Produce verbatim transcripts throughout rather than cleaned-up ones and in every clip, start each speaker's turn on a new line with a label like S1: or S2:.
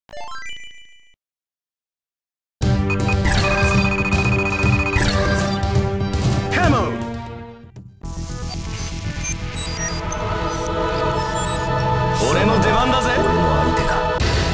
S1: 俺の出番だぜ。俺の相手か。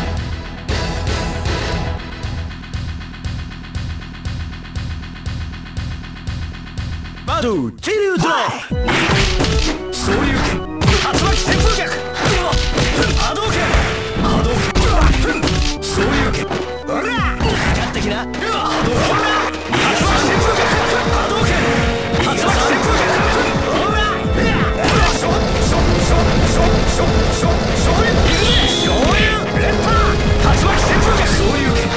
S1: バトルチリュードライ総流拳竜巻旋風脚波動拳波動拳総流拳ほらかかってきな波動拳竜巻旋風脚波動拳竜巻旋風脚ほらショッショッショッショッショッショッ総流総流連覇竜巻旋風脚総流拳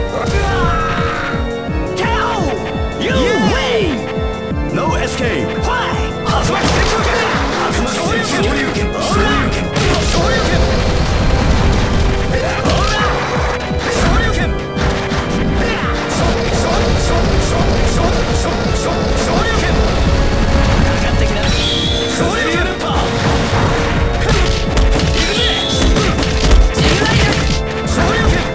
S1: ケーオー You win No escape! Why? 竜巻旋風拳竜巻旋風拳昇竜拳昇竜拳昇竜拳ほら昇竜拳ショッショッショッショッショッショッショッ昇竜拳かかってきな昇竜拳連覇いくぜジグライダー昇竜拳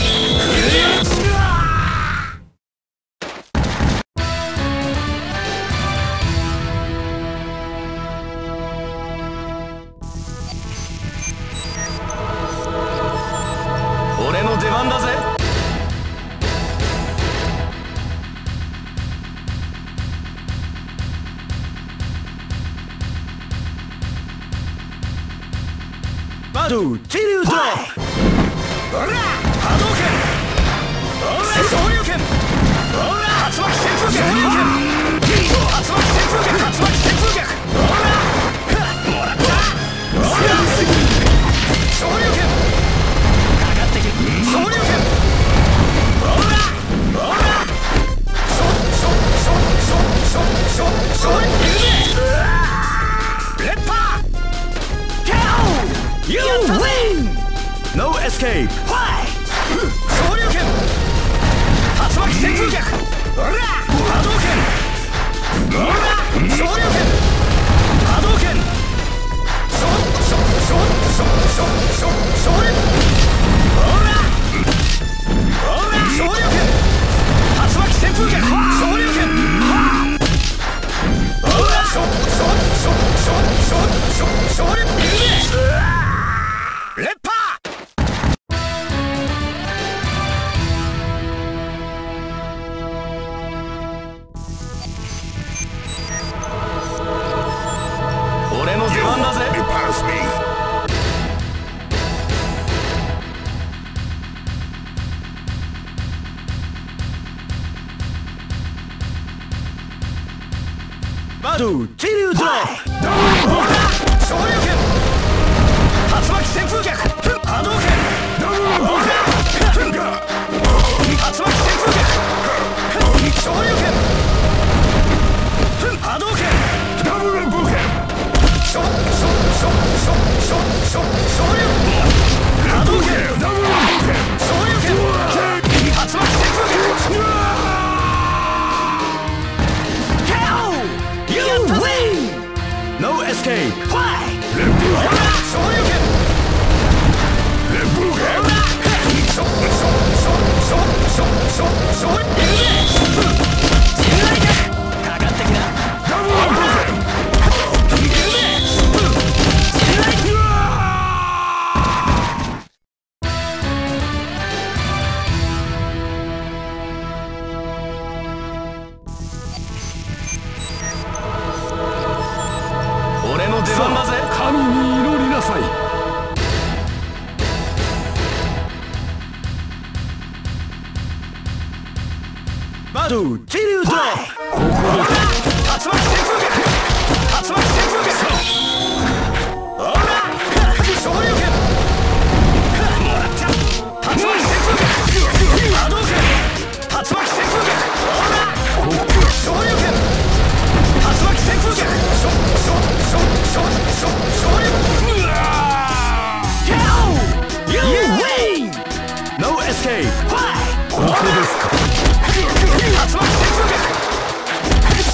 S1: 俺の出番だぜ。バトルチリュードライほら波動拳ほら昇竜拳ほら竜巻旋風脚竜巻旋風脚竜巻旋風脚ほらもらったほら昇竜拳かかってき昇竜拳ほらほらショッショッショッショッショッショッショッいくぜ連覇 ケーオーYou win! No escape! Why? 昇竜拳竜巻旋風脚ほら波動拳ほら昇竜拳波動拳ショッショッショッショッショッショッ昇竜ほらほら昇竜拳竜巻旋風脚昇竜拳ほらショッショッショッショッショッショッ昇竜いくぜ連覇俺の出番だぜ。バトルチリュードライ昇竜拳竜巻旋風脚波動拳竜巻旋風脚昇竜拳波動拳ダブル連峰拳ショッショッショッショッショッショッ昇竜波動拳ダブル連峰拳昇竜拳竜巻旋風脚ケーオーYou win! No escape! Why? 連峰拳昇竜拳連峰拳ショッショッショッショッショッショッショッいくぜジグライダーかかってきなダブル連峰拳いくぜジグライダー俺の出番だぜ。神に祈りなさい。バトルチリュードライここで竜巻旋風脚竜巻旋風脚ほら昇竜拳もらった竜巻旋風脚波動拳竜巻旋風脚ほら昇竜拳竜巻旋風脚ショッショッショッショッショッ昇竜ケーオー You win! No escape! Why? ここですか竜巻旋風脚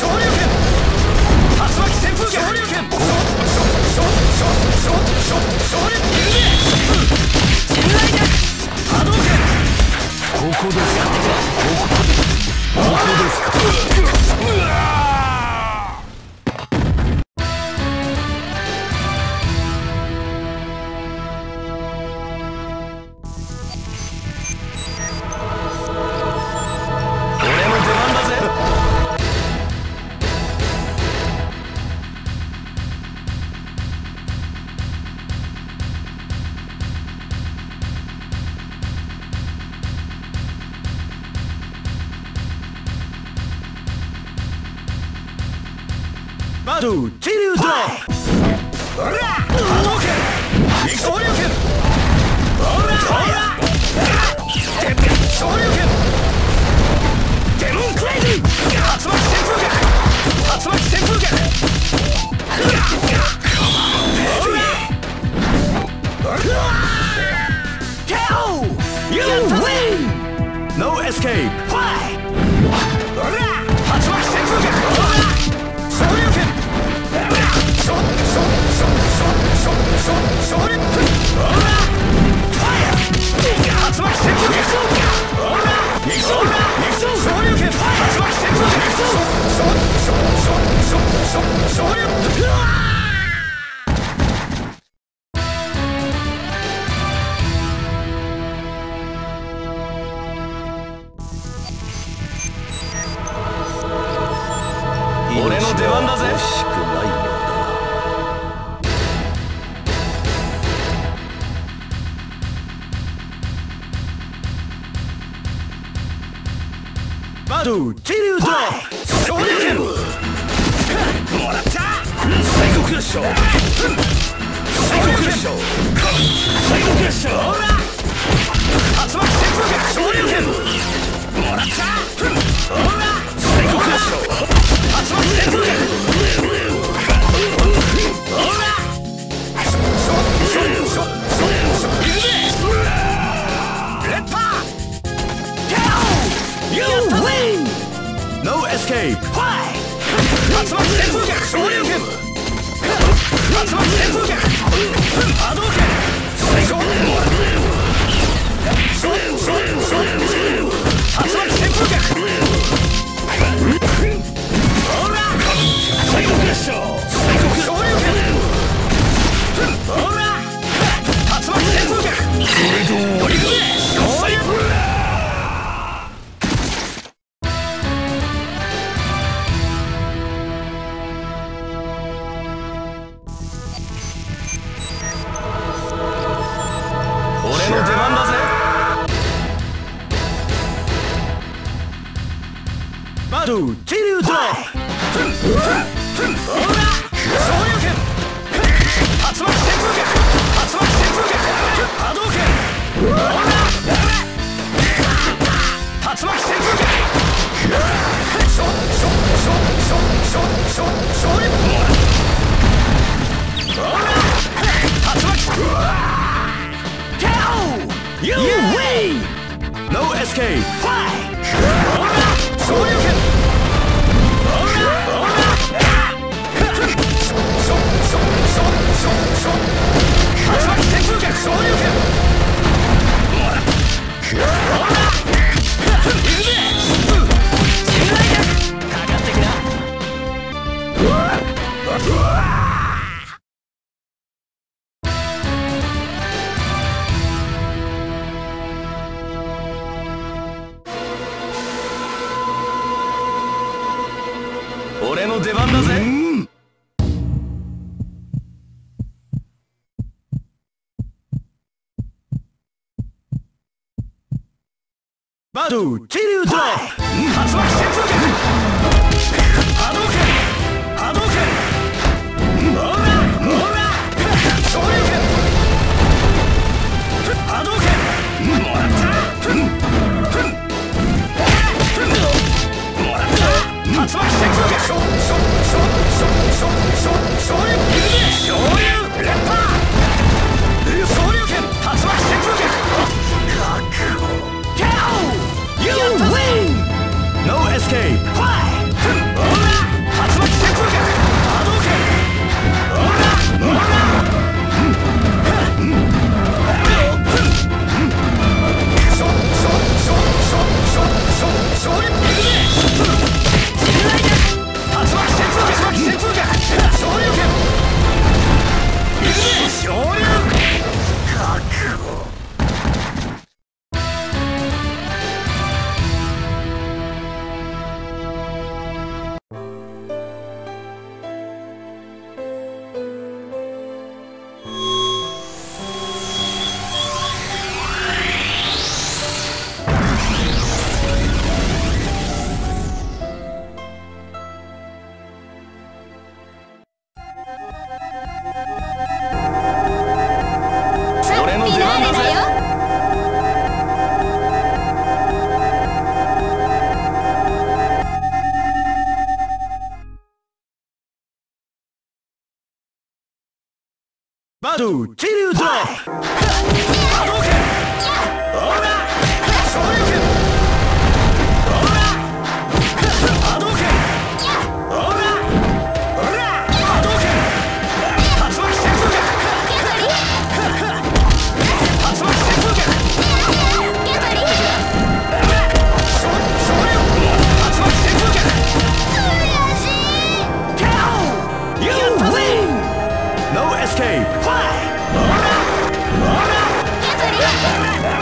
S1: バトゥチリュードロー。ほら波動拳昇竜拳。ほらほら昇竜拳。デモンクレイジー竜巻旋風脚。竜巻旋風脚。ケーオー! You win! No escape! Why? ほら竜巻旋風脚。ほら昇竜拳。昇昇昇昇昇昇竜拳。ほらファイヤー竜巻旋風脚。ほら行くぞ行くぞ昇竜拳。竜巻旋風脚。昇昇昇昇昇昇竜拳。俺の出番だぜ。惜しくないようだな。バトゥチリュードロー。昇竜拳。もらった。最高クラッシュ。最高クラッシュ。最高クラッシュ。ほら竜巻旋風脚。昇竜拳。もらった。ほら最高クラッシュ。竜巻旋風脚。ほらショショショショ行くぜ。レッパー ケーオー! You win! No escape! Why? 竜巻旋風脚。昇竜拳。竜巻旋風脚。波動拳。最高。ショショショ竜巻旋風脚。ほら最高クラッシュ。最高昇竜拳。ほら竜巻旋風脚。行くぜ昇竜。俺の出番だぜ。バトゥチリュードロー。ほら昇竜拳。竜巻旋風脚。竜巻旋風脚。波動拳。ほら竜巻旋風脚。ショショショショショショ昇竜。ほら竜巻。ケーオー! You win! No escape! Why? ほら昇竜拳。ほらほらショショショショショ竜巻旋風脚。昇竜拳。ほらほら行くぜ。信頼脚かかってきな。俺の出番だぜ。バトゥチリュードロー。竜巻旋風脚。波動拳。波動拳。ほらほら昇竜拳。波動拳。もらった。もらった。竜巻旋風脚。昇昇昇昇昇昇竜。行くぜ昇竜。レッパー昇竜拳。竜巻旋風脚。ケーオー! You win! No escape! Why? ドゥチリュードライ波動拳オーラ昇竜拳オーラ波動拳オーラオーラ波動拳竜巻旋風拳竜巻旋風拳昇竜竜巻旋風拳You win! No escape! Fly! Ora! Ora!